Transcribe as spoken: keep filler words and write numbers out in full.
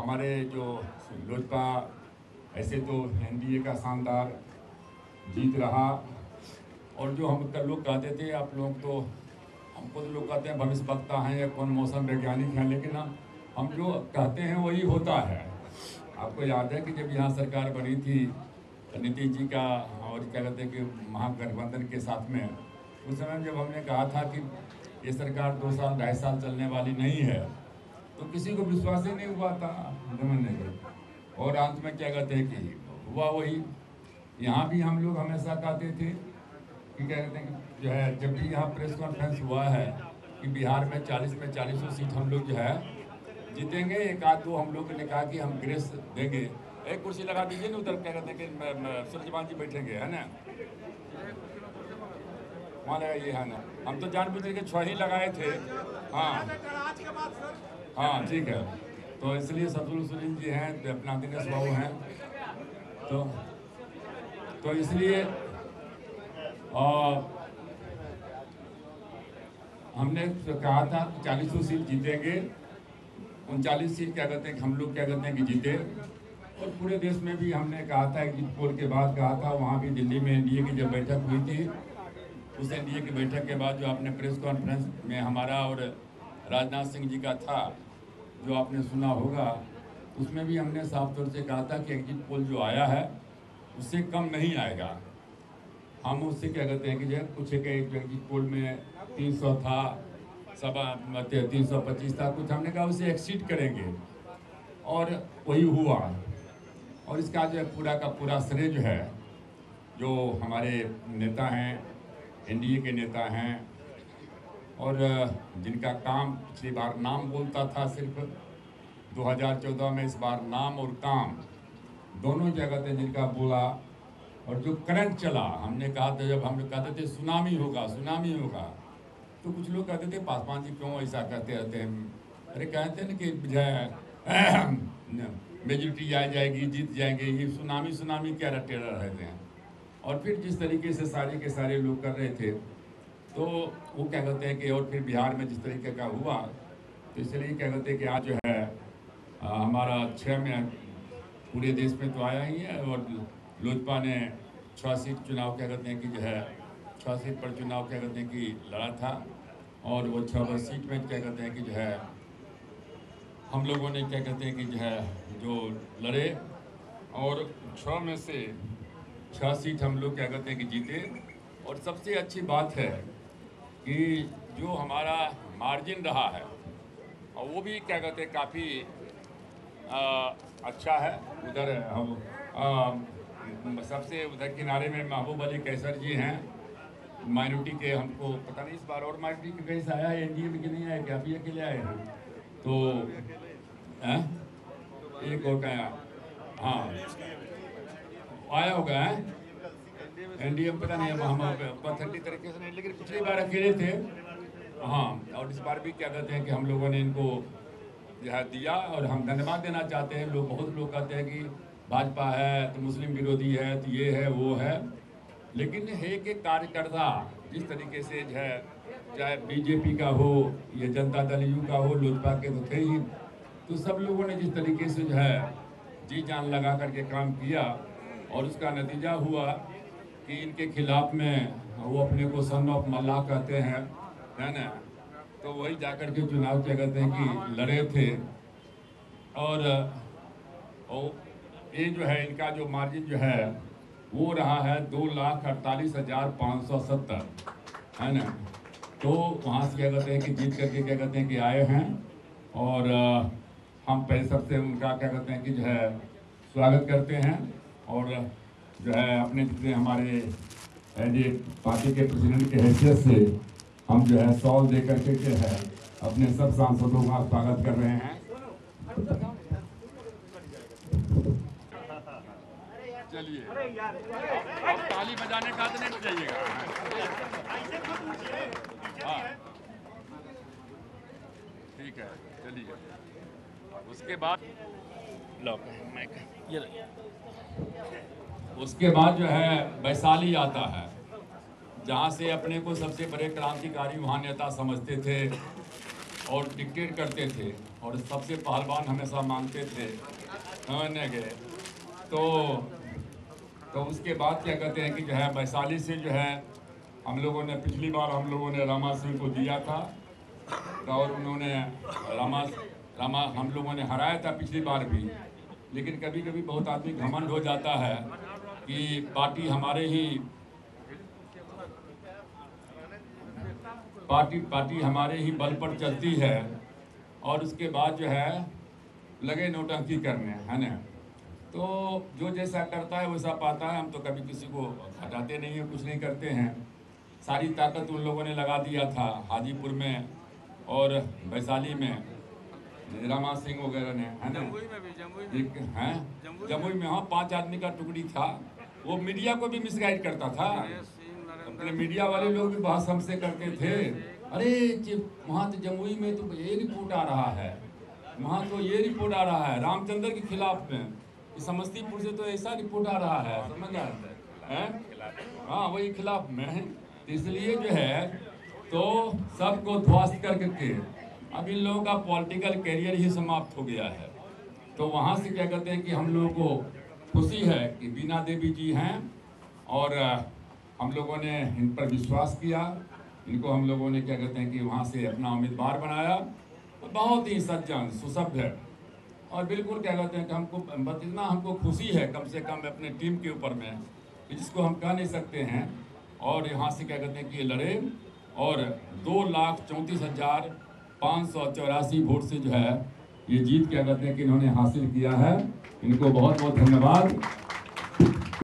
हमारे जो लोजपा ऐसे तो एनडीए का शानदार जीत रहा, और जो हम लोग कहते थे, आप लोग तो हमको तो लोग कहते हैं भविष्य वक्ता हैं या कौन मौसम वैज्ञानिक हैं, लेकिन हम हम जो कहते हैं वही होता है। आपको याद है कि जब यहाँ सरकार बनी थी नीतीश जी का और क्या कहते हैं कि महागठबंधन के साथ में, उस समय जब हमने कहा था कि ये सरकार दो साल ढाई साल चलने वाली नहीं है, तो किसी को विश्वास ही नहीं हुआ था समझने को। और अंत में क्या कहते हैं कि हुआ वही। यहाँ भी हम लोग हमेशा कहते थे कि क्या कहते हैं कि जो है, जब भी यहाँ प्रेस कॉन्फ्रेंस हुआ है कि बिहार में चालीस में चालीसों सीट हम लोग जो है जीतेंगे, एक आध दो हम लोग ने कहा कि हम ग्रेस देंगे। एक कुर्सी लगा दीजिए ना उधर, क्या कहते हैं कि सूर्यमान जी बैठेंगे, है ना, वहाँ लगा ये है ना। हम तो जान बुझ के छः ही लगाए थे। हाँ हाँ ठीक है, तो इसलिए सतुल सुनील जी हैं, अपना दिनेश बाबू हैं, तो तो इसलिए और हमने कहा था कि चालीसों सीट जीतेंगे, उनचालीस सीट क्या कहते हैं कि हम लोग क्या कहते हैं कि जीते। और पूरे देश में भी हमने कहा था, एग्जिट पोल के बाद कहा था, वहाँ भी दिल्ली में एनडीए की जब बैठक हुई थी, उस एनडीए की बैठक के बाद जो आपने प्रेस कॉन्फ्रेंस में हमारा और राजनाथ सिंह जी का था, जो आपने सुना होगा, उसमें भी हमने साफ तौर से कहा था कि एग्जिट पोल जो आया है उससे कम नहीं आएगा। हम उससे क्या कहते हैं कि जो है कुछ एक एग्जिट पोल में तीन सौ था, सवा तीन सौ पच्चीस था, कुछ हमने कहा उसे एक्सीड करेंगे, और वही हुआ। और इसका जो है पूरा का पूरा श्रेय जो है, जो हमारे नेता हैं, एनडीए के नेता हैं, और जिनका काम पिछली बार नाम बोलता था सिर्फ, दो हज़ार चौदह में इस बार नाम और काम दोनों जगह थे जिनका बोला। और जो करंट चला, हमने कहा था, जब हम लोग कहते थे सुनामी होगा सुनामी होगा, तो कुछ लोग कहते थे पासवान जी क्यों ऐसा कहते रहते हैं। अरे कहते हैं ना कि जो है मेजोरिटी आ जाएगी, जीत जाएंगे, ये सुनामी सुनामी क्या रटे रहते हैं। और फिर जिस तरीके से सारे के सारे लोग कर रहे थे, तो वो क्या कहते हैं कि और फिर बिहार में जिस तरीके का हुआ, तो इसलिए क्या कहते हैं कि आज जो है आ, हमारा छः में पूरे देश में तो आया ही है, और लोजपा ने छः सीट चुनाव क्या कहते हैं कि जो है छः सीट पर चुनाव क्या कहते हैं कि लड़ा था, और वो छः सीट में क्या कहते हैं कि जो है हम लोगों ने क्या कहते हैं कि जो है जो लड़े, और छः में से छः सीट हम लोग क्या कहते हैं कि जीते। और सबसे अच्छी बात है कि जो हमारा मार्जिन रहा है, और वो भी क्या कहते हैं काफ़ी अच्छा है। उधर हम आ, सबसे उधर किनारे में महबूब अली कैसर जी हैं, माइनॉरिटी के, हमको पता नहीं इस बार और माइनॉरिटी के कैसे आया है, एनडीए में कि नहीं आया, क्या अभी अकेले आए हैं, तो है? एक और क्या, हाँ आया होगा है एनडीए में, पता नहीं है हम पथरी तरीके से नहीं, लेकिन पिछली बार अकेले थे। हाँ, और इस बार भी क्या कहते हैं कि हम लोगों ने इनको जो है दिया, और हम धन्यवाद देना चाहते हैं। लोग बहुत लोग कहते हैं कि भाजपा है तो मुस्लिम विरोधी है, तो ये है वो है, लेकिन है कि कार्यकर्ता जिस तरीके से जो है, चाहे बीजेपी का हो या जनता दल यू का हो, लोजपा के तो थे ही, तो सब लोगों ने जिस तरीके से जो है जी जान लगा करके काम किया, और उसका नतीजा हुआ कि इनके खिलाफ में वो अपने को सन ऑफ मल्लाह कहते हैं, है ना, तो वही जाकर के चुनाव क्या कहते हैं कि लड़े थे। और, और ये जो है इनका जो मार्जिन जो है वो रहा है दो लाख अड़तालीस हज़ार पाँच सौ सत्तर, है ना। तो वहाँ से क्या कहते हैं कि जीत करके क्या कहते हैं कि आए हैं, और हम पहले सबसे उनका क्या कहते हैं कि जो है स्वागत करते हैं, और जो है अपने जितने हमारे एनडीए पार्टी के प्रेसिडेंट के हैसियत से हम जो है सॉल दे करके जो है अपने सब सांसदों का स्वागत कर रहे हैं। चलिए, अब ताली बजाने का तो नहीं बजाइएगा। हाँ ठीक है, चलिए। उसके बाद उसके बाद जो है वैशाली आता है, जहाँ से अपने को सबसे बड़े क्रांतिकारी वहाँ नेता समझते थे, और डिक्टेट करते थे और सबसे पहलवान हमेशा मांगते थे समझने गए। तो तो उसके बाद क्या कहते हैं कि जो है वैशाली से जो है हम लोगों ने पिछली बार हम लोगों ने रामा सिंह को दिया था और उन्होंने रामा रामा हम लोगों ने हराया था पिछली बार भी। लेकिन कभी कभी बहुत आदमी घमंड हो जाता है कि पार्टी हमारे ही पार्टी पार्टी हमारे ही बल पर चलती है और उसके बाद जो है लगे नौटंकी करने, है ना। तो जो जैसा करता है वैसा पाता है। हम तो कभी किसी को हटाते नहीं हैं, कुछ नहीं करते हैं। सारी ताकत उन लोगों ने लगा दिया था हाजीपुर में और वैशाली में, रामा सिंह वगैरह ने, है ना। हैं जमुई में, हाँ, पांच आदमी का टुकड़ी था। वो मीडिया को भी मिसगाइड करता था। अपने मीडिया वाले लोग भी बहस हमसे करते थे, अरे वहाँ तो जमुई में तो ये रिपोर्ट आ रहा है, वहाँ तो ये रिपोर्ट आ रहा है रामचंद्र के खिलाफ में, समस्तीपुर से तो ऐसा रिपोर्ट आ रहा है, समझ है। हाँ, वही खिलाफ में है। इसलिए जो है तो सबको ध्वस्त करके अब इन लोगों का पॉलिटिकल कैरियर ही समाप्त हो गया है। तो वहाँ से क्या कहते हैं कि हम लोगों को खुशी है कि बीना देवी जी हैं और हम लोगों ने इन पर विश्वास किया। इनको हम लोगों ने क्या कहते हैं कि वहाँ से अपना उम्मीदवार बनाया। बहुत ही सज्जन सुसभ्य और बिल्कुल क्या कहते हैं कि हमको बस इतना हमको खुशी है कम से कम अपने टीम के ऊपर में, जिसको हम कह नहीं सकते हैं। और यहाँ से क्या कहते हैं कि ये लड़े और दो लाख चौंतीस हज़ार पाँच सौ चौरासी वोट से जो है ये जीत क्या कहते हैं कि इन्होंने हासिल किया है। इनको बहुत बहुत धन्यवाद।